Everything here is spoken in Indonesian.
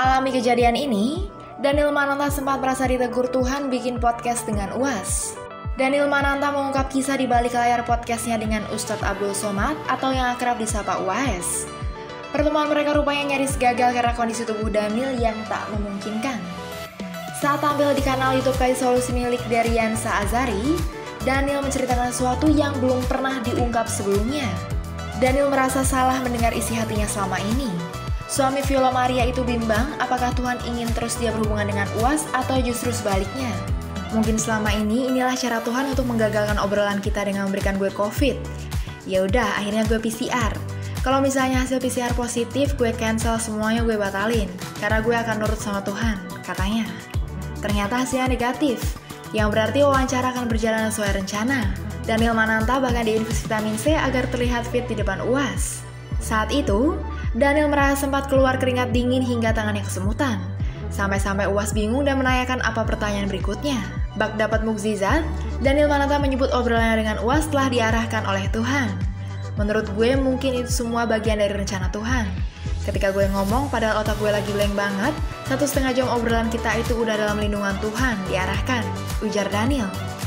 Alami kejadian ini, Daniel Mananta sempat merasa ditegur Tuhan bikin podcast dengan UAS. Daniel Mananta mengungkap kisah di balik layar podcastnya dengan Ustadz Abdul Somad atau yang akrab disapa UAS. Pertemuan mereka rupanya nyaris gagal karena kondisi tubuh Daniel yang tak memungkinkan. Saat tampil di kanal YouTube Kai Solusi milik Dariansa Azari, Daniel menceritakan sesuatu yang belum pernah diungkap sebelumnya. Daniel merasa salah mendengar isi hatinya selama ini. Suami Viola Maria itu bimbang apakah Tuhan ingin terus dia berhubungan dengan UAS atau justru sebaliknya. Mungkin selama ini inilah cara Tuhan untuk menggagalkan obrolan kita dengan memberikan gue COVID. Ya udah, akhirnya gue PCR. Kalau misalnya hasil PCR positif, gue cancel semuanya, gue batalin. Karena gue akan nurut sama Tuhan, katanya. Ternyata hasilnya negatif, yang berarti wawancara akan berjalan sesuai rencana. Daniel Mananta bahkan diinfus vitamin C agar terlihat fit di depan UAS. Saat itu, Daniel merasa sempat keluar keringat dingin hingga tangannya kesemutan. Sampai-sampai UAS bingung dan menanyakan apa pertanyaan berikutnya. Bak dapat mukjizat, Daniel Mananta menyebut obrolannya dengan UAS telah diarahkan oleh Tuhan. Menurut gue mungkin itu semua bagian dari rencana Tuhan. Ketika gue ngomong padahal otak gue lagi blank banget, 1,5 jam obrolan kita itu udah dalam lindungan Tuhan, diarahkan, ujar Daniel.